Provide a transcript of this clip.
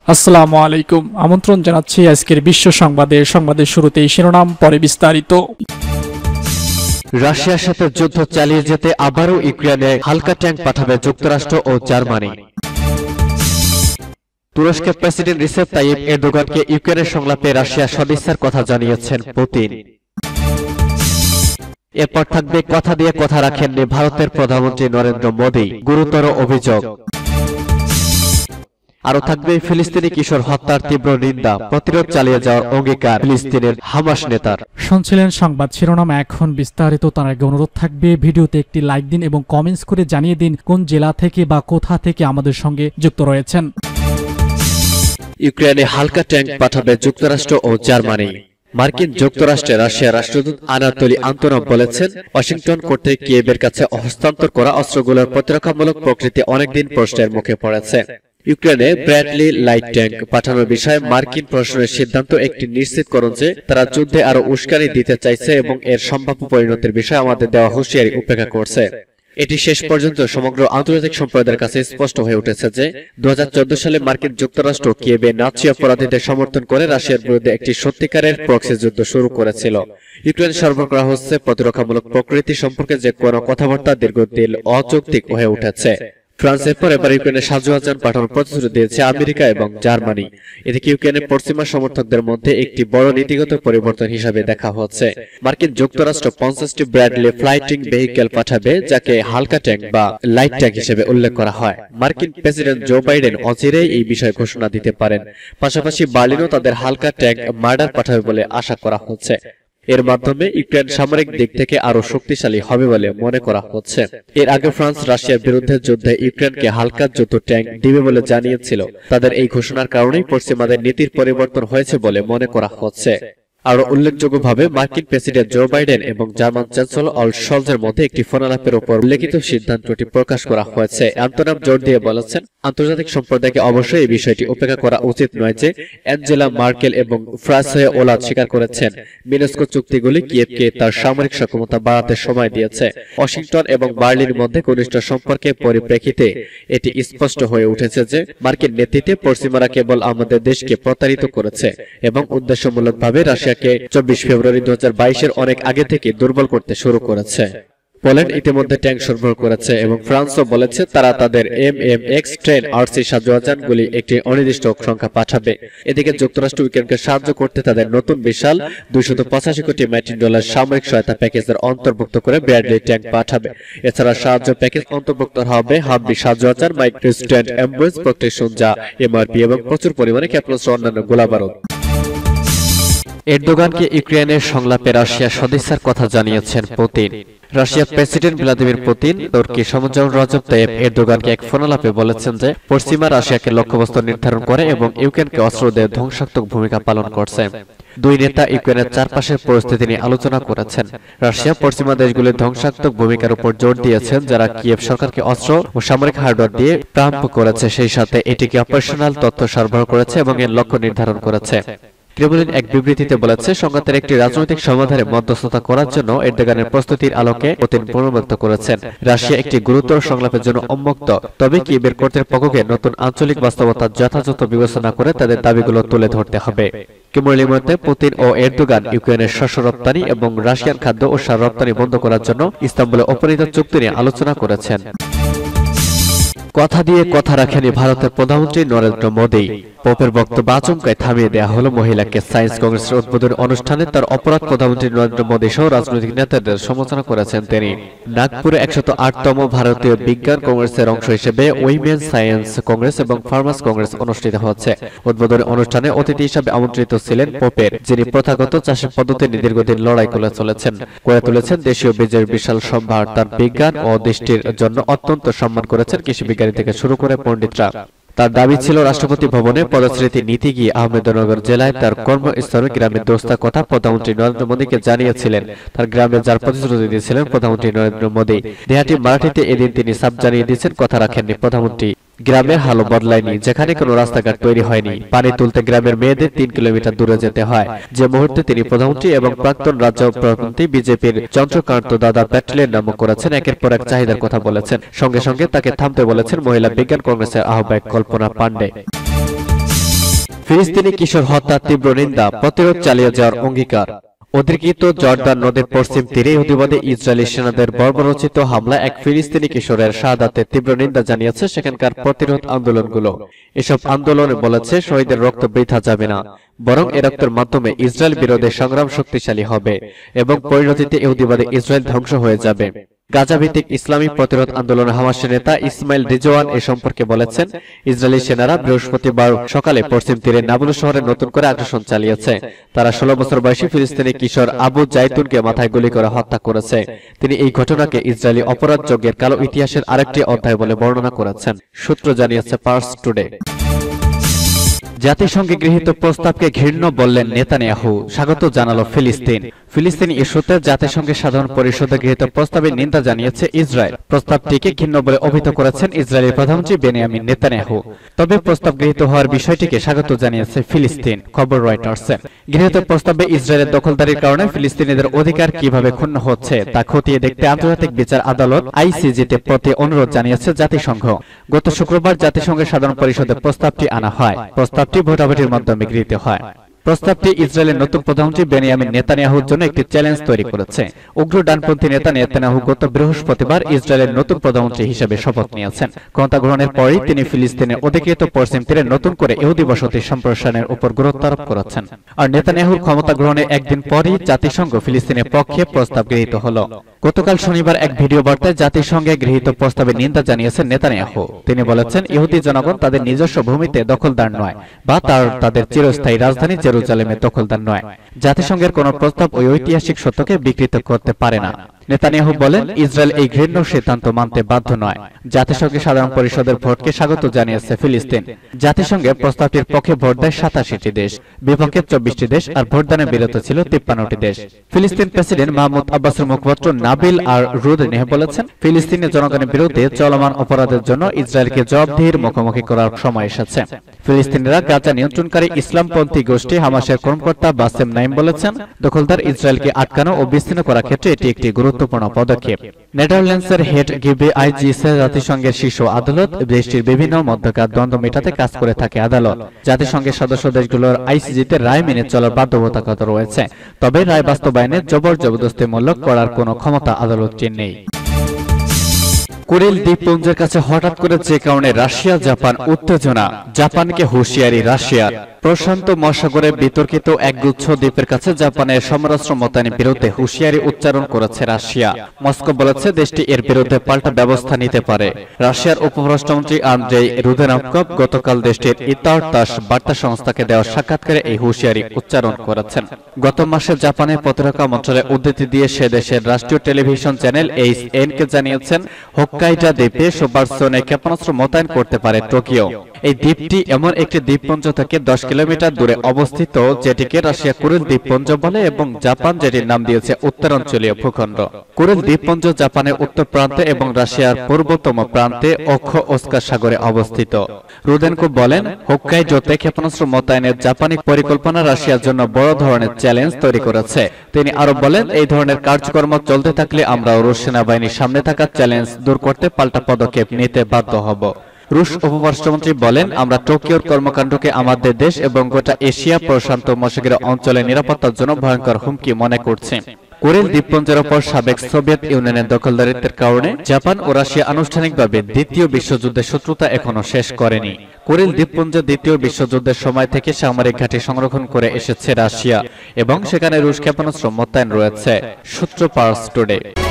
আসসালামু আলাইকুম। আমন্ত্রণ জানাচ্ছি আজকের বিশ্ব সংবাদের শুরুতেই শিরোনাম, পরে বিস্তারিত। রাশিয়ার সাথে যুদ্ধ চালিয়ে যেতে আবারও ইউক্রেনে হালকা ট্যাঙ্ক পাঠাবে যুক্তরাষ্ট্র ও জার্মানি। তুরস্কের প্রেসিডেন্ট রিসেপ তাইয়িপ এরদোগানকে ইউক্রেনের সংলাপে রাশিয়া সদিচ্ছার কথা জানিয়েছেন পুতিন। এরপর থাকবে কথা দিয়ে কথা রাখেননি ভারতের প্রধানমন্ত্রী নরেন্দ্র মোদী, গুরুতর অভিযোগ। আরও থাকবে ফিলিস্তিনি কিশোর হত্যার তীব্র নিন্দা, প্রতিরোধ চালিয়ে যাওয়ার অঙ্গীকার ফিলিস্তিনের হামাস নেতার। শুনছিলেন সংবাদ শিরোনাম, এখন বিস্তারিত। তার আগে অনুরোধ থাকবে ভিডিওতে একটি লাইক দিন এবং কমেন্টস করে জানিয়ে দিন কোন জেলা থেকে বা কোথা থেকে আমাদের সঙ্গে যুক্ত রয়েছেন। ইউক্রেনে হালকা ট্যাঙ্ক পাঠাবে যুক্তরাষ্ট্র ও জার্মানি। মার্কিন যুক্তরাষ্ট্রে রাশিয়ার রাষ্ট্রদূত আনাতোলি আন্তোনভ বলেছেন, ওয়াশিংটন কর্তৃক কিয়েভের কাছে হস্তান্তর করা অস্ত্রগুলোর প্রতিরক্ষামূলক প্রকৃতি অনেকদিন প্রশ্নের মুখে পড়েছে। ইউক্রেনে ব্র্যাডলি লাইট ট্যাঙ্ক পাঠানোর বিষয়ে মার্কিন প্রশাসনের সিদ্ধান্ত একটি নিশ্চিতকরণ যে তারা যুদ্ধে আরো উস্কানি দিতে চাইছে এবং এর সম্ভাব্য পরিণতির বিষয়ে আমাদের দেওয়া হুঁশিয়ারি উপেক্ষা করছে। এটি শেষ পর্যন্ত সমগ্র আন্তর্জাতিক সম্প্রদায়ের কাছে স্পষ্ট হয়ে উঠেছে যে 2014 সালে মার্কিন যুক্তরাষ্ট্র কিয়েভে নাৎসি অপরাধীদের সমর্থন করে রাশিয়ার বিরুদ্ধে একটি সত্যিকারের প্রক্সি যুদ্ধ শুরু করেছিল। ইউক্রেন সরবরাহ করা হচ্ছে প্রতিরক্ষামূলক প্রকৃতি সম্পর্কে যে কোনো কথাবার্তা দীর্ঘদিন অযৌক্তিক হয়ে উঠেছে। ফ্রান্সের পর এবার ইউক্রেনে 7,000 জন পাঠানোর প্রতিশ্রুতি দিয়েছে আমেরিকা এবং জার্মানি। এদিকে ইউক্রেনের পশ্চিমা সমর্থকদের মধ্যে একটি বড় নীতিগত পরিবর্তন হিসাবে দেখা হচ্ছে। মার্কিন যুক্তরাষ্ট্র 50টি ব্র্যাডলি ফ্লাইটিং ভেহিকেল পাঠাবে, যাকে হালকা ট্যাঙ্ক বা লাইট ট্যাঙ্ক হিসেবে উল্লেখ করা হয়। মার্কিন প্রেসিডেন্ট জো বাইডেন অচিরেই এই বিষয়ে ঘোষণা দিতে পারেন। পাশাপাশি বার্লিনও তাদের হালকা ট্যাঙ্ক মার্ডার পাঠাবে বলে আশা করা হচ্ছে। এর মাধ্যমে ইউক্রেন সামরিক দিক থেকে আরো শক্তিশালী হবে বলে মনে করা হচ্ছে। এর আগে ফ্রান্স রাশিয়ার বিরুদ্ধে যুদ্ধে ইউক্রেনকে হালকা যুদ্ধ ট্যাঙ্ক দিবে বলে জানিয়েছিল। তাদের এই ঘোষণার কারণেই পশ্চিমাদের নীতির পরিবর্তন হয়েছে বলে মনে করা হচ্ছে। আরো উল্লেখযোগ্যভাবে মার্কিন প্রেসিডেন্ট জো বাইডেন এবং জার্মান চ্যান্সেলর অল শলজের মধ্যে একটি ফোনালাপের উপর উল্লেখিত সিদ্ধান্তটি প্রকাশ করা হয়েছে। আন্তোনভ জোর দিয়ে বলেছেন, আন্তর্জাতিক সম্প্রদায়কে অবশ্যই এই বিষয়টি উপেক্ষা করা উচিত নয় যে অ্যাঞ্জেলা মার্কেল এবং ফ্রান্সে ওলাদ স্বীকার করেছেন মিনস্ক চুক্তিগুলি কিয়েভকে তার সামরিক সক্ষমতা বাড়াতে সময় দিয়েছে। ওয়াশিংটন এবং বার্লিনের মধ্যে ঘনিষ্ঠ সম্পর্কের পরিপ্রেক্ষিতে এটি স্পষ্ট হয়ে উঠেছে যে মার্কিন নেতৃত্বে পশ্চিমারা কেবল আমাদের দেশকে প্রতারিত করেছে এবং উদ্দেশ্যমূলকভাবে রাশিয়াকে 24 ফেব্রুয়ারি 2022-এর অনেক আগে থেকে দুর্বল করতে শুরু করেছে। পোল্যান্ড ইতিমধ্যে ট্যাঙ্ক সরবরাহ করেছে এবং ফ্রান্সও বলেছে তারা তাদের MMX-10 RC সাহায্যযানগুলি একটি অনির্দিষ্ট সংখ্যা পাঠাবে। এদিকে যুক্তরাষ্ট্র ইউক্রেনকে সাহায্য করতে তাদের নতুন বিশাল $285 কোটি সামরিক সহায়তা প্যাকেজের অন্তর্ভুক্ত করে ব্র্যাডলি ট্যাঙ্ক পাঠাবে। এছাড়া সাহায্য প্যাকেজ অন্তর্ভুক্ত হবে হাবি সাহায্যযান, মাইক্রো স্ট্যান্ড অ্যাম্বুলেন্স প্রোটেকশন, যা MRP এবং প্রচুর পরিমাণে ক্ষেপণাস্ত্র অন্যান্য গোলাবারুদ। এরদোগানকে ইউক্রেনের সংলাপে রাশিয়া সদিচ্ছার কথা জানিয়েছেন পুতিন। রাশিয়ার প্রেসিডেন্ট ভ্লাদিমির পুতিন তুর্কি সমন্বয়ক রজব তাইয়িপ এরদোগানকে এক ফোনালাপে বলেছেন যে পশ্চিমা রাশিয়াকে লক্ষ্যবস্তু নির্ধারণ করে এবং ইউক্রেনকে অস্ত্র দিয়ে ধ্বংসাত্মক ভূমিকা পালন করছে। দুই নেতা ইউক্রেনের চারপাশের পরিস্থিতি নিয়ে আলোচনা করেছেন। রাশিয়া পশ্চিমা দেশগুলির ধ্বংসাত্মক ভূমিকার উপর জোর দিয়েছেন, যারা কিয়েভ সরকারকে অস্ত্র ও সামরিক হার্ডওয়্যার দিয়ে প্রাম্প করেছে, সেই সাথে এটিকে অপারেশনাল তথ্য সরবরাহ করেছে এবং এর লক্ষ্য নির্ধারণ করেছে। ক্রেমলিন এক বিবৃতিতে বলেছে, সংঘাতের একটি রাজনৈতিক সমাধানে মধ্যস্থতা করার জন্য এরদোগানের প্রস্তুতির আলোকে পুতিন পুনর্ব্যক্ত করেছেন। রাশিয়া একটি গুরুতর সংলাপের জন্য উন্মুক্ত, তবে কিয়েভের কর্তৃপক্ষকে নতুন আঞ্চলিক বাস্তবতা যথাযথ বিবেচনা করে তাদের দাবিগুলো তুলে ধরতে হবে। ক্রেমলিনের মধ্যে পুতিন ও এরদোগান ইউক্রেনের শস্য রপ্তানি এবং রাশিয়ান খাদ্য ও সার রপ্তানি বন্ধ করার জন্য ইস্তাম্বুলে উপনীত চুক্তি নিয়ে আলোচনা করেছেন। কথা দিয়ে কথা রাখেনি ভারতের প্রধানমন্ত্রী নরেন্দ্র মোদী। পোপের বক্তব্য আচমকায় থামিয়ে দেওয়া হলো মহিলাকে। সায়েন্স কংগ্রেসের উদ্বোধনী অনুষ্ঠানে তার অপরাধ প্রধানমন্ত্রী নরেন্দ্র মোদী সহ রাজনৈতিক নেতাদের সমালোচনা করেছেন তিনি। নাগপুরে 108তম ভারতীয় বিজ্ঞান কংগ্রেসের অংশ হিসেবে উইমেন সায়েন্স কংগ্রেস এবং ফার্মার্স কংগ্রেস অনুষ্ঠিত হচ্ছে। উদ্বোধনী অনুষ্ঠানে অতিথি হিসাবে আমন্ত্রিত ছিলেন পোপের, যিনি প্রথাগত চাষের পদ্ধতি নিয়ে দীর্ঘদিন লড়াই করে তুলেছেন দেশীয় বীজের বিশাল সম্ভার। তার বিজ্ঞান ও দৃষ্টির জন্য অত্যন্ত সম্মান করেছেন কৃষি বিজ্ঞানী থেকে শুরু করে পণ্ডিতরা। তার দাবি ছিল রাষ্ট্রপতি ভবনে পদস্মৃতি নীতি গিয়ে আহমেদনগর জেলায় তার কর্মস্থলে গ্রামের দোস্তার কথা প্রধানমন্ত্রী নরেন্দ্র মোদীকে জানিয়েছিলেন। তার গ্রামে যার প্রতিশ্রুতি দিয়েছিলেন প্রধানমন্ত্রী নরেন্দ্র মোদী। দেহাটি মারাঠিতে এদিন তিনি সাফ জানিয়ে দিয়েছেন, কথা রাখেননি প্রধানমন্ত্রী। গ্রামের হালও বদলায়নি, যেখানে কোনো রাস্তাঘাট তৈরি হয়নি। পানি তুলতে গ্রামের মেয়েদের 3 কিলোমিটার দূরে যেতে হয়। যে মুহূর্তে তিনি প্রধানমন্ত্রী এবং প্রাক্তন রাজ্য প্রধানমন্ত্রী বিজেপির চন্দ্রকান্ত দাদা প্যাটেলের নাম করেছেন, একের পর এক চাহিদার কথা বলেছেন। সঙ্গে সঙ্গে তাকে থামতে বলেছেন মহিলা বিজ্ঞান কংগ্রেসের আহ্বায়ক কল্পনা পান্ডে। ফিলিস্তিনি কিশোর হত্যার তীব্র নিন্দা, প্রতিরোধ চালিয়ে যাওয়ার অঙ্গীকার। অধিকৃত জর্দান নদীর পশ্চিম তীরে ইহুদিবাদী ইসরায়েলি সেনাদের বর্বরোচিত হামলায় এক ফিলিস্তিনি কিশোরের শাহাদাতের তীব্র নিন্দা জানিয়েছে সেখানকার প্রতিরোধ আন্দোলনগুলো। এসব আন্দোলনে বলেছে, শহীদের রক্ত বৃথা যাবে না, বরং এ রক্তের মাধ্যমে ইসরায়েল বিরোধী সংগ্রাম শক্তিশালী হবে এবং পরিণতিতে ইহুদিবাদী ইসরায়েল ধ্বংস হয়ে যাবে। গাজা ভিত্তিক ইসলামী প্রতিরোধ আন্দোলন হামাসের নেতা ইসমাইল রিজওয়ান এ সম্পর্কে বলেছেন, ইসরায়েলি সেনারা বৃহস্পতিবার সকালে পশ্চিম তীরে নাবুলুস শহরে নতুন করে আগ্রাসন চালিয়েছে। তারা 16 বছর বয়সী ফিলিস্তিনি কিশোর আবু জাইতুনকে মাথায় গুলি করে হত্যা করেছে। তিনি এই ঘটনাকে ইসরায়েলি অপরাধ যজ্ঞের কালো ইতিহাসের আরেকটি অধ্যায় বলে বর্ণনা করেছেন, সূত্র জানিয়েছে পার্স টুডে। জাতিসংঘে গৃহীত প্রস্তাবকে ঘৃণ্য বললেন নেতানিয়াহু, স্বাগত জানালো ফিলিস্তিন। ফিলিস্তিনি ইস্যুতে জাতিসংঘের সাধারণ পরিষদে গৃহীত প্রস্তাবের নিন্দা জানিয়েছে ইসরায়েল। প্রস্তাবটিকে ঘৃণ্য বলে অভিহিত করেছেন ইসরায়েলি প্রধানমন্ত্রী বেনিয়ামিন নেতানিয়াহু। তবে প্রস্তাব গৃহীত হওয়ার বিষয়টিকে স্বাগত জানিয়েছে ফিলিস্তিন, খবর রয়টার্সের। গৃহীত প্রস্তাবে ইসরায়েলের দখলদারির কারণে ফিলিস্তিনিদের অধিকার কিভাবে ক্ষুণ্ণ হচ্ছে তা খতিয়ে দেখতে আন্তর্জাতিক বিচার আদালত আইসিজেতে প্রতি অনুরোধ জানিয়েছে জাতিসংঘ। গত শুক্রবার জাতিসংঘের সাধারণ পরিষদে প্রস্তাবটি আনা হয়। প্রস্তাবটি ভোটাভুটির মাধ্যমে গৃহীত হয়। প্রস্তাবটি ইসরায়েলের নতুন প্রধানমন্ত্রী বেনিয়ামিন নেতানিয়াহুর জন্য একটি চ্যালেঞ্জ তৈরি করেছে। উগ্র ডানপন্থী নেতা নেতানিয়াহু গত বৃহস্পতিবার ইসরায়েলের নতুন প্রধানমন্ত্রী হিসেবে শপথ নিয়েছেন। ক্ষমতা গ্রহণের পরই তিনি ফিলিস্তিনের অধিকৃত পশ্চিম তীরে নতুন করে ইহুদি বসতি সম্প্রসারণের উপর গুরুত্ব আরোপ করেছেন। আর নেতানিয়াহুর ক্ষমতা গ্রহণের একদিন পরই জাতিসংঘ ফিলিস্তিনের পক্ষে প্রস্তাব গৃহীত হল। গতকাল শনিবার এক ভিডিও বার্তায় জাতিসংঘে গৃহীত প্রস্তাবের নিন্দা জানিয়েছেন নেতানিয়াহু। তিনি বলেছেন, ইহুদি জনগণ তাদের নিজস্ব ভূমিতে দখলদার নয় বা তাদের চিরস্থায়ী রাজধানী জেরুজালেমের দখলদার নয়। জাতিসংঘের কোন প্রস্তাব ওই ঐতিহাসিক সত্যকে বিকৃত করতে পারে না। নেতানিয়াহু বলেন, ইসরায়েল এই ঘৃণ্য সিদ্ধান্ত মানতে বাধ্য নয়। জাতিসংঘের সাধারণ পরিষদের ভোটকে স্বাগত জানিয়েছে ফিলিস্তিন। জাতিসংঘের প্রস্তাবটির পক্ষে ভোট দেয় 87টি দেশ, বিপক্ষে 24টি দেশ আর ভোটদানে বিরত ছিল 53টি দেশ। ফিলিস্তিন প্রেসিডেন্ট মাহমুদ আব্বাসের মুখপাত্র নাবিল আর রুদনেহ বলেছেন, ফিলিস্তিনের জনগণের বিরুদ্ধে চলমান অপরাধের জন্য ইসরায়েলকে জবাবদিহির মুখোমুখি করার সময় এসেছে। ফিলিস্তিনিরা গাজা নিয়ন্ত্রণকারী ইসলামপন্থী গোষ্ঠী হামাসের কর্মকর্তা বাসেম নাইম বলেছেন, দখলদার ইসরায়েলকে আটকানো ও বিচ্ছিন্ন করার ক্ষেত্রে এটি একটি গুরুত্বপূর্ণ পদক্ষেপ। নেদারল্যান্ডসের হেড গিবে আইজিসে জাতিসংঘের শীর্ষ আদালত, দেশটির বিভিন্ন মধ্যকার দ্বন্দ্ব মেটাতে কাজ করে থাকে আদালত। জাতিসংঘের সদস্য দেশগুলোর আইসিজিতে রায় মেনে চলার বাধ্যবাধকতা রয়েছে, তবে রায় বাস্তবায়নে জবরদস্তিমূলক করার কোনো ক্ষমতা আদালতটির নেই। কুরিল দ্বীপপুঞ্জের কাছে হঠাৎ করে যে কারণে রাশিয়া জাপান উত্তেজনা, জাপানকে হুঁশিয়ারি রাশিয়ার। প্রশান্ত মহাসাগরে বিতর্কিত একগুচ্ছ দ্বীপের কাছে জাপানের সমরাস্ত্র মোতায়েনের বিরুদ্ধে হুঁশিয়ারি উচ্চারণ করেছে রাশিয়া। মস্কো বলেছে দেশটি এর বিরুদ্ধে পাল্টা ব্যবস্থা নিতে পারে। রাশিয়ার উপপরাষ্ট্রমন্ত্রী আন্দ্রেই রুদেনকভ গতকাল দেশটির ইতারতাস বার্তা সংস্থাকে দেওয়া সাক্ষাৎকারে এই হুঁশিয়ারি উচ্চারণ করেছেন। গত মাসে জাপানের প্রতিরক্ষা মন্ত্রণালয়ের উদ্ধৃতি দিয়ে সে দেশের রাষ্ট্রীয় টেলিভিশন চ্যানেল এইচএনকে জানিয়েছেন, হোক্কাইডো দ্বীপে সুপারসোনিক ক্ষেপণাস্ত্র মোতায়েন করতে পারে টোকিও। এই দ্বীপটি এমন একটি দ্বীপপুঞ্জ থেকে 10 কিলোমিটার দূরে অবস্থিত, যেটিকে রাশিয়া কুরিল দ্বীপপুঞ্জ বলে এবং জাপান যেটির নাম দিয়েছে উত্তরাঞ্চলীয় ভূখণ্ড। কুরিল দ্বীপপুঞ্জ জাপানের উত্তর প্রান্তে এবং রাশিয়ার পূর্বতম প্রান্তে ওখোৎস্ক সাগরে অবস্থিত। রুদেনকভ বলেন, হোক্কাইডোতে ক্ষেপণাস্ত্র মোতায়েনের জাপানি পরিকল্পনা রাশিয়ার জন্য বড় ধরনের চ্যালেঞ্জ তৈরি করেছে। তিনি আরো বলেন, এই ধরনের কার্যক্রম চলতে থাকলে আমরা রুশ সেনাবাহিনীর সামনে থাকা চ্যালেঞ্জ দূর করতে পাল্টা পদক্ষেপ নিতে বাধ্য হব। রুশ উপপরাষ্ট্রমন্ত্রী বলেন, আমরা টোকিওর কর্মকাণ্ডকে আমাদের দেশ এবং গোটা এশিয়া প্রশান্ত মহাসাগরীয় অঞ্চলের নিরাপত্তার জন্য ভয়ঙ্কর হুমকি মনে করছি। কুরিল দ্বীপপুঞ্জের ওপর সাবেক সোভিয়েত ইউনিয়নের দখলদারিত্বের কারণে জাপান ও রাশিয়া আনুষ্ঠানিকভাবে দ্বিতীয় বিশ্বযুদ্ধের শত্রুতা এখনো শেষ করেনি। কুরিল দ্বীপপুঞ্জ দ্বিতীয় বিশ্বযুদ্ধের সময় থেকে সামরিক ঘাঁটি সংরক্ষণ করে এসেছে রাশিয়া এবং সেখানে রুশ ক্ষেপণাস্ত্র মোতায়েন রয়েছে, সূত্র পার্স টুডে।